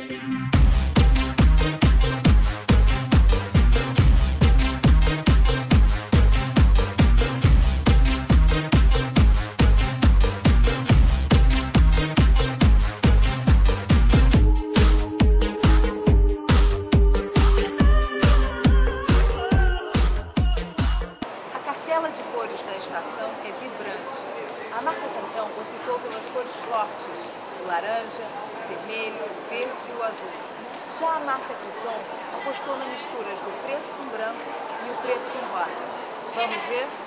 A tela de cores da estação é vibrante. A marca Cantão optou pelas cores fortes, o laranja, o vermelho, o verde e o azul. Já a marca Triton apostou na mistura do preto com branco e o preto com rosa. Vamos ver?